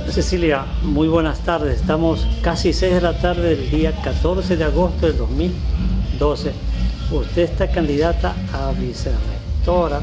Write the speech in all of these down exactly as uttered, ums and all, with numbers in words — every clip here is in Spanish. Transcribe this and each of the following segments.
Cecilia, muy buenas tardes. Estamos casi seis de la tarde del día catorce de agosto del dos mil doce. Usted está candidata a vicerrectora.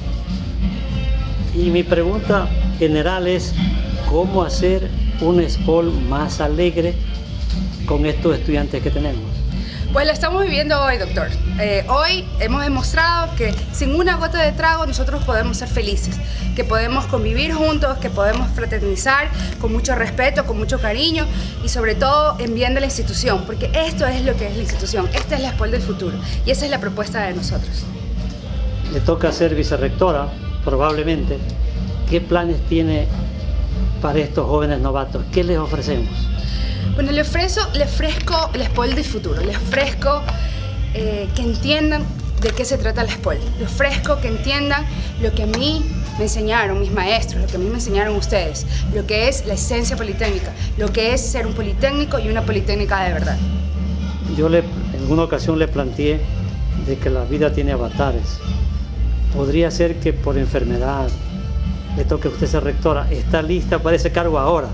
Y mi pregunta general es, ¿cómo hacer un S P O L más alegre con estos estudiantes que tenemos? Pues lo estamos viviendo hoy, doctor. Eh, hoy hemos demostrado que sin una gota de trago nosotros podemos ser felices, que podemos convivir juntos, que podemos fraternizar con mucho respeto, con mucho cariño y sobre todo en bien de la institución, porque esto es lo que es la institución, esta es la S P O L del futuro y esa es la propuesta de nosotros. Le toca ser vicerrectora, probablemente. ¿Qué planes tiene para estos jóvenes novatos? ¿Qué les ofrecemos? Bueno, le ofrezco, le ofrezco el S P O L del futuro, le ofrezco eh, que entiendan de qué se trata el S P O L, le ofrezco que entiendan lo que a mí me enseñaron mis maestros, lo que a mí me enseñaron ustedes, lo que es la esencia politécnica, lo que es ser un politécnico y una politécnica de verdad. Yo le, en alguna ocasión le planteé de que la vida tiene avatares. Podría ser que por enfermedad le toque a usted ser rectora. ¿Está lista para ese cargo ahora?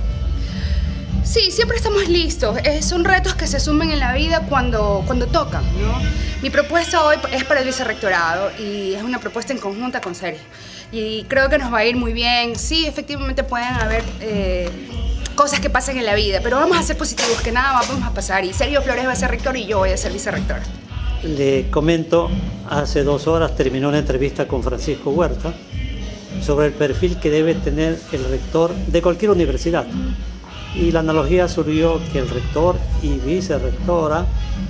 Sí, siempre estamos listos. Eh, son retos que se asumen en la vida cuando, cuando tocan, ¿no? Mi propuesta hoy es para el vicerrectorado y es una propuesta en conjunta con Sergio. Y creo que nos va a ir muy bien. Sí, efectivamente pueden haber eh, cosas que pasen en la vida, pero vamos a ser positivos, que nada más vamos a pasar. Y Sergio Flores va a ser rector y yo voy a ser vicerrectora. Le comento, hace dos horas terminó una entrevista con Francisco Huerta sobre el perfil que debe tener el rector de cualquier universidad. Y la analogía surgió que el rector y vicerrectora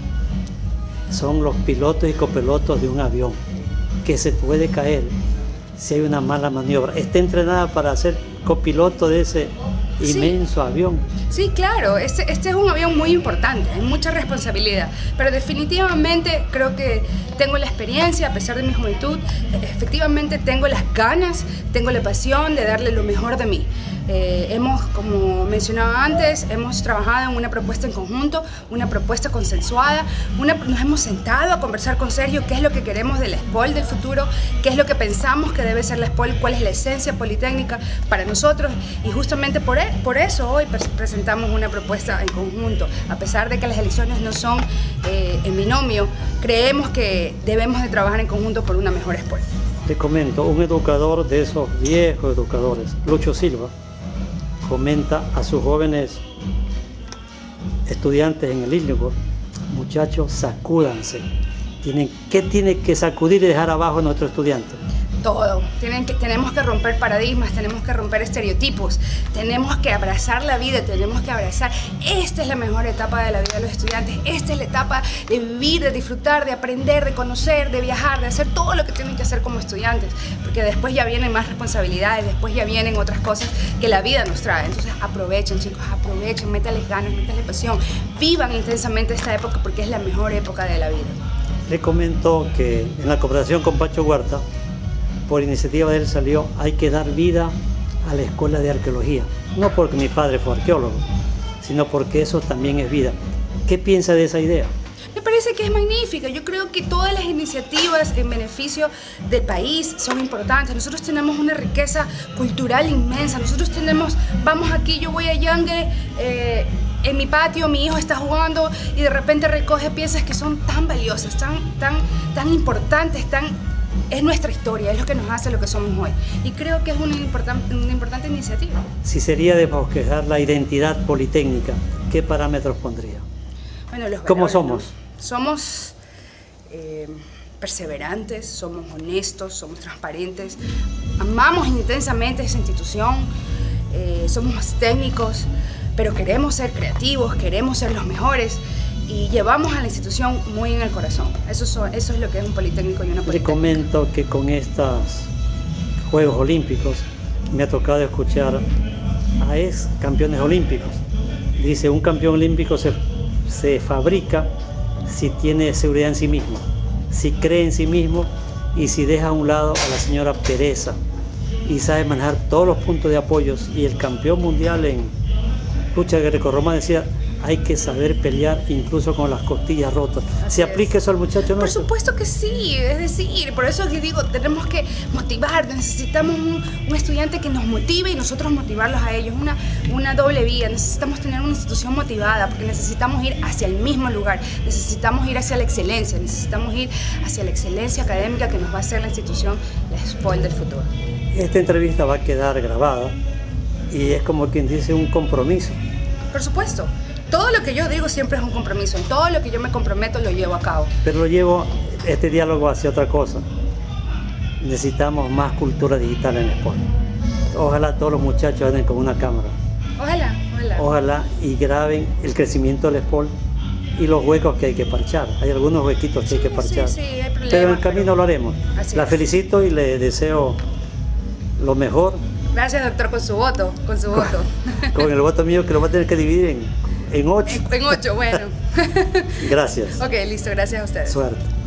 son los pilotos y copilotos de un avión que se puede caer si hay una mala maniobra. Está entrenada para ser copiloto de ese inmenso sí. avión. Sí, claro, este, este es un avión muy importante, hay mucha responsabilidad, pero definitivamente creo que tengo la experiencia, a pesar de mi juventud, efectivamente tengo las ganas, tengo la pasión de darle lo mejor de mí. Eh, hemos, como mencionaba antes, hemos trabajado en una propuesta en conjunto, una propuesta consensuada, una, nos hemos sentado a conversar con Sergio qué es lo que queremos de la S P O L del futuro, qué es lo que pensamos que debe ser la S P O L, cuál es la esencia politécnica para nosotros y justamente por, e, por eso hoy presentamos una propuesta en conjunto. A pesar de que las elecciones no son eh, en binomio, creemos que debemos de trabajar en conjunto por una mejor S P O L. Te comento, un educador de esos viejos educadores, Lucho Silva, comenta a sus jóvenes estudiantes en el Illinghurst: muchachos, sacúdanse. Tienen, ¿Qué tiene que sacudir y dejar abajo a nuestros estudiantes? Todo. Tienen que, tenemos que romper paradigmas, tenemos que romper estereotipos, tenemos que abrazar la vida, tenemos que abrazar. Esta es la mejor etapa de la vida de los estudiantes, esta es la etapa de vivir, de disfrutar, de aprender, de conocer, de viajar, de hacer todo lo que tienen que hacer como estudiantes, porque después ya vienen más responsabilidades, después ya vienen otras cosas que la vida nos trae. Entonces aprovechen, chicos, aprovechen, métanles ganas, métanles pasión, vivan intensamente esta época porque es la mejor época de la vida. Le comento que en la cooperación con Pacho Huerta, por iniciativa de él salió Hay que dar vida a la escuela de arqueología. No porque mi padre fue arqueólogo, sino porque eso también es vida. ¿Qué piensa de esa idea? Me parece que es magnífica. Yo creo que todas las iniciativas en beneficio del país son importantes. Nosotros tenemos una riqueza cultural inmensa. Nosotros tenemos, vamos aquí, yo voy a Yangue, eh, en mi patio mi hijo está jugando y de repente recoge piezas que son tan valiosas, tan, tan, tan importantes, tan... Es nuestra historia, es lo que nos hace lo que somos hoy. Y creo que es una, importan, una importante iniciativa. Si sería de bosquejar la identidad politécnica, ¿qué parámetros pondría? Bueno, los ¿Cómo valores, somos? ¿no? Somos eh, perseverantes, somos honestos, somos transparentes, amamos intensamente esa institución, eh, somos técnicos, pero queremos ser creativos, queremos ser los mejores. Y llevamos a la institución muy en el corazón. Eso, son, eso es lo que es un politécnico y una politécnica. Le comento que con estos Juegos Olímpicos me ha tocado escuchar a ex campeones olímpicos. Dice, un campeón olímpico se, se fabrica si tiene seguridad en sí mismo, si cree en sí mismo y si deja a un lado a la señora pereza y sabe manejar todos los puntos de apoyo. Y el campeón mundial en lucha grecorromana decía, hay que saber pelear incluso con las costillas rotas. Así ¿Se es. aplica eso al muchacho? Por ¿No? supuesto que sí, es decir, por eso que digo, tenemos que motivar, necesitamos un, un estudiante que nos motive y nosotros motivarlos a ellos, una, una doble vía, necesitamos tener una institución motivada porque necesitamos ir hacia el mismo lugar, necesitamos ir hacia la excelencia, necesitamos ir hacia la excelencia académica que nos va a hacer la institución, la SPOIL del futuro. Esta entrevista va a quedar grabada y es como quien dice un compromiso. Por supuesto. Todo lo que yo digo siempre es un compromiso. En todo lo que yo me comprometo lo llevo a cabo. Pero lo llevo, este diálogo hacia otra cosa. Necesitamos más cultura digital en el SPOIL. Ojalá todos los muchachos anden con una cámara. Ojalá, ojalá. Ojalá y graben el crecimiento del SPOIL y los huecos que hay que parchar. Hay algunos huequitos que Sí, hay que parchar. sí, sí, hay problemas, pero en el camino pero lo haremos. así La es. felicito y le deseo lo mejor. Gracias, doctor, con su voto, con su voto. Con el voto mío que lo va a tener que dividir en, en ocho. En, en ocho, bueno. Gracias. Ok, listo, gracias a ustedes. Suerte.